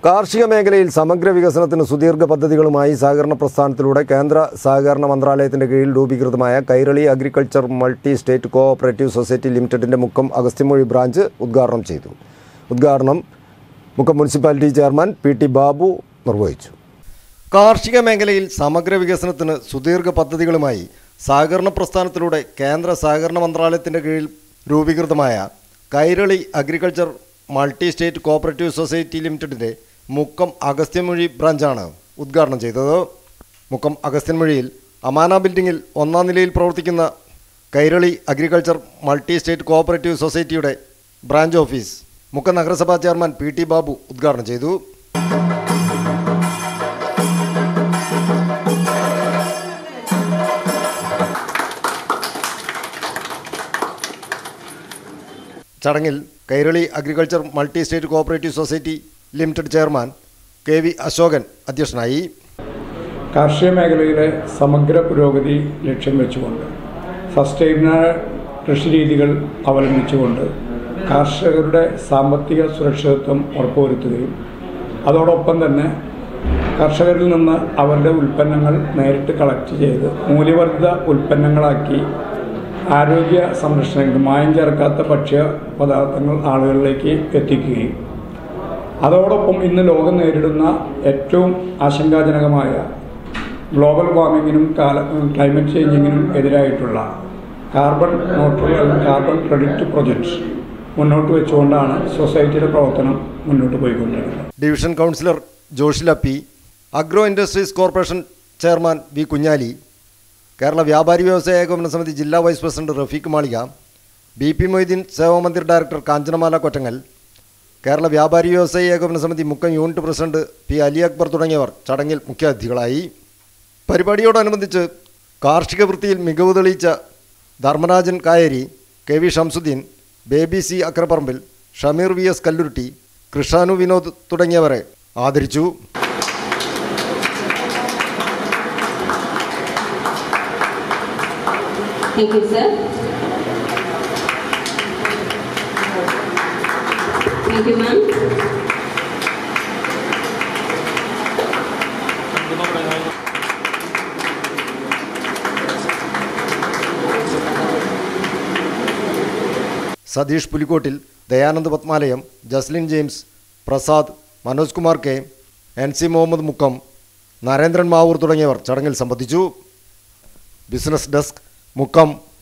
കാർഷിക മേഖലയിൽ സമഗ്ര വികസനത്തിന് സുദീർഘ പദ്ധതികളുമായി സഹകരണ പ്രസ്ഥാനത്തിലൂടെ കേന്ദ്ര സഹകരണ മന്ത്രാലയത്തിന്റെ കീഴിൽ രൂപീകൃതമായ Kairali agriculture multi state cooperative society ലിമിറ്റഡിന്റെ മുക്കം അഗസ്ത്യമൊഴി ബ്രാഞ്ച് ഉദ്ഘാടനം ചെയ്തു. ഉദ്ഘാടനം Mukkam municipality chairman P T. Babu നിർവഹിച്ചു. കാർഷിക മേഖലയിൽ സമഗ്ര വികസനത്തിന് സുദീർഘ പദ്ധതികളുമായി സഹകരണ പ്രസ്ഥാനത്തിലൂടെ കേന്ദ്ര സഹകരണ മന്ത്രാലയത്തിന്റെ കീഴിൽ രൂപീകൃതമായ Kairali agriculture multi state cooperative society ലിമിറ്റഡിന്റെ മുക്കം അഗസ്ത്യമൊഴി ബ്രാഞ്ചാണ് ഉദ്ഘാടനം ചെയ്തത്. മുക്കം അഗസ്ത്യമൊഴിയിൽ അമാന ബിൽഡിങ്ങിൽ 1-ാം നിലയിൽ പ്രവർത്തിക്കുന്ന Kairali agriculture multi state cooperative സൊസൈറ്റിയുടെ ബ്രാഞ്ച് ഓഫീസ് മുക്കം നഗരസഭാ ചെയർമാൻ പി.ടി. ബാബു ഉദ്ഘാടനം ചെയ്തു. ചടങ്ങിൽ Kairali agriculture multi state cooperative society limited chairman K V. Ashokan അധ്യക്ഷനായി. കാർഷിക മേഖലയിലെ സമഗ്ര പുരോഗതി ലക്ഷ്യം വെച്ചുകൊണ്ട് സസ്റ്റൈനബിൾ കൃഷിരീതികൾ അവലംബിച്ചുകൊണ്ട് കർഷകരുടെ സാമ്പത്തിക സുരക്ഷിതത്വം ഉറപ്പുവരുത്തുകയും അതോടൊപ്പം തന്നെ കർഷകരിൽ നിന്ന് അവരുടെ ഉൽപ്പന്നങ്ങൾ നേരിട്ട് കളക്ട് ചെയ്ത് മൂല്യവർദ്ധിത ഉൽപ്പന്നങ്ങളാക്കി ആരോഗ്യ സംരക്ഷണത്തിന് മായം ചേർക്കാത്ത ഭക്ഷ്യ പദാർത്ഥങ്ങൾ ആളുകളിലേക്ക് എത്തിക്കുകയും അതോടൊപ്പം ഇന്ന് ലോകം നേരിടുന്ന ഏറ്റവും ആശങ്കാജനകമായ ഗ്ലോബൽ വാർമിങ്ങിനും ക്ലൈമറ്റ് ചേഞ്ചിങ്ങിനും എതിരായിട്ടുള്ള carbon neutral carbon credit projects മുന്നോട്ട് വെച്ചുകൊണ്ടാണ് സൊസൈറ്റിയുടെ പ്രവർത്തനം മുന്നോട്ട് പോയിക്കൊണ്ടിരിക്കുന്നത്. Division councillor Joshila P, agro industries corporation chairman V. Kunhali, Kerala വ്യാപാരി വ്യവസായ ഏകോപന സമിതി ജില്ലാ vice president Rafeeq Malika, B P. Moideen Sevamandir director Kanchanamala Kottangal, Kerala വ്യാപാരി വ്യവസായ ഏകോപന സമിതി Mukkam unit president P. Ali Akbar തുടങ്ങിയവർ ചടങ്ങിൽ മുഖ്യാതിഥികളായി. പരിപാടിയോടനുബന്ധിച്ച് കാർഷിക വൃത്തിയിൽ മികവ് തെളിയിച്ച Dharmarajan Kayeri, K V. Shamsuddin, baby C Akraparambil, Shameer V S. Kallurutti, Krishanu Vinod തുടങ്ങിയവരെ ആദരിച്ചു. Thank you, sir. Thank you, ma'am. Satheesh Pulikkottil, Dayanand Padmalayam, Jaslin James, Prasad, Manoj Kumar K, N C. Muhammad Mukkam, Narendran Mavoor തുടങ്ങിയവർ ചടങ്ങിൽ സംബന്ധിച്ചു. Business desk Mukkam.